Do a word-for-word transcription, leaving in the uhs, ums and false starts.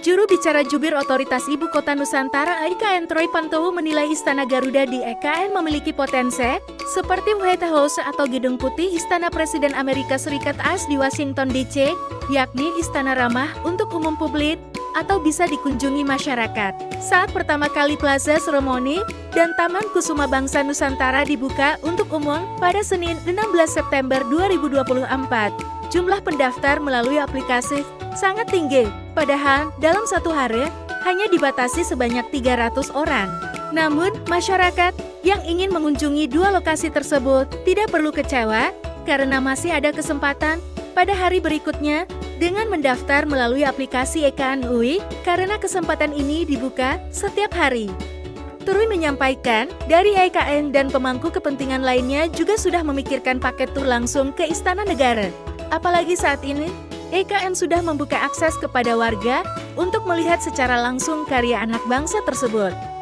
Juru bicara jubir Otoritas Ibu Kota Nusantara E K N Troy Pantowo menilai Istana Garuda di E K N memiliki potensi, seperti White House atau Gedung Putih Istana Presiden Amerika Serikat A S di Washington D C, yakni istana ramah untuk umum publik, atau bisa dikunjungi masyarakat. Saat pertama kali Plaza Seremoni dan Taman Kusuma Bangsa Nusantara dibuka untuk umum pada Senin enam belas September dua ribu dua puluh empat, jumlah pendaftar melalui aplikasi sangat tinggi, padahal dalam satu hari hanya dibatasi sebanyak tiga ratus orang. Namun, masyarakat yang ingin mengunjungi dua lokasi tersebut tidak perlu kecewa, karena masih ada kesempatan pada hari berikutnya dengan mendaftar melalui aplikasi E K N U I, karena kesempatan ini dibuka setiap hari. Troy menyampaikan, dari E K N dan pemangku kepentingan lainnya juga sudah memikirkan paket tur langsung ke Istana Negara. Apalagi saat ini, E K N sudah membuka akses kepada warga untuk melihat secara langsung karya anak bangsa tersebut.